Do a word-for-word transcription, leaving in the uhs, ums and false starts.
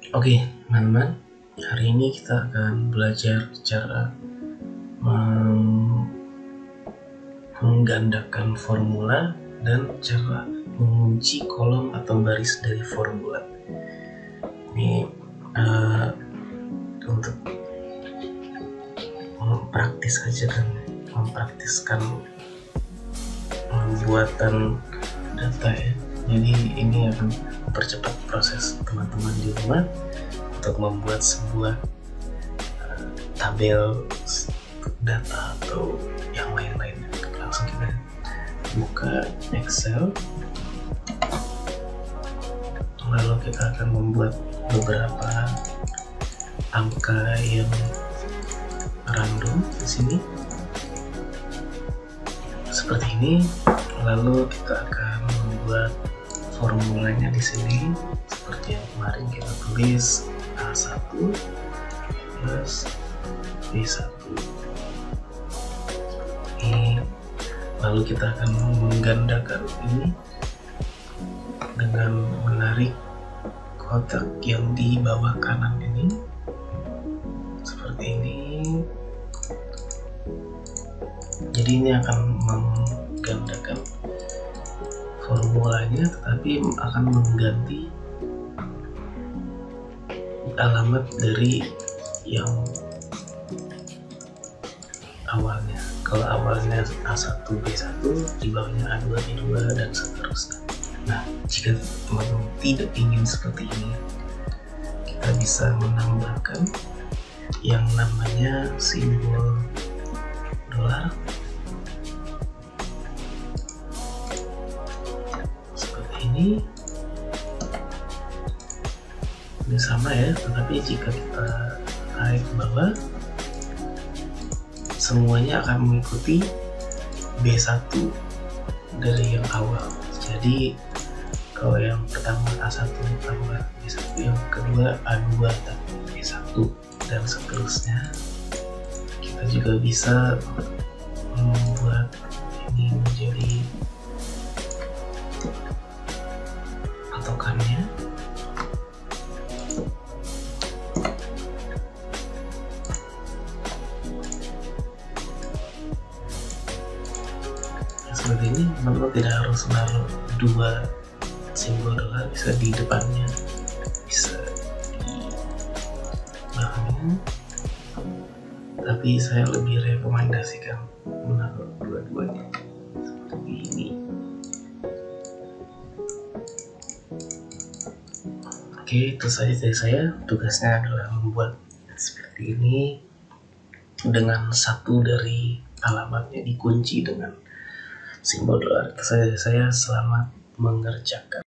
Oke, teman-teman, hari ini kita akan belajar cara menggandakan formula dan cara mengunci kolom atau baris dari formula. Ini uh, untuk mempraktis aja kan, mempraktiskan pembuatan data ya. Jadi ini akan mempercepat proses teman-teman di rumah untuk membuat sebuah uh, tabel data atau yang lain-lain. Langsung kita buka Excel, lalu kita akan membuat beberapa angka yang random di sini seperti ini. Lalu kita akan membuat formulanya di sini seperti yang kemarin kita tulis A satu plus B satu. Ini lalu kita akan menggandakan ini dengan menarik kotak yang di bawah kanan ini seperti ini. Jadi ini akan menggandakan formulanya, tetapi akan mengganti alamat dari yang awalnya. Kalau awalnya A satu B satu, di bawahnya A dua B dua dan seterusnya. Nah, jika teman-teman tidak ingin seperti ini, kita bisa menambahkan yang namanya simbol dolar seperti ini. Ini sama ya, tetapi jika kita tarik ke bawah, semuanya akan mengikuti B satu dari yang awal. Jadi kalau yang pertama A satu tambah B satu, yang kedua A dua tambah B satu, dan seterusnya. Kita juga bisa membuat ini menjadi patokannya. Seperti ini, teman-teman tidak harus menaruh dua simbol dolar, bisa di depannya, bisa di belakangnya, tapi saya lebih rekomendasikan menaruh dua-duanya seperti ini. Oke, itu saja dari saya. Tugasnya adalah membuat seperti ini dengan satu dari alamatnya dikunci dengan simbol dolar. Itu saja dari saya. Selamat mengerjakan.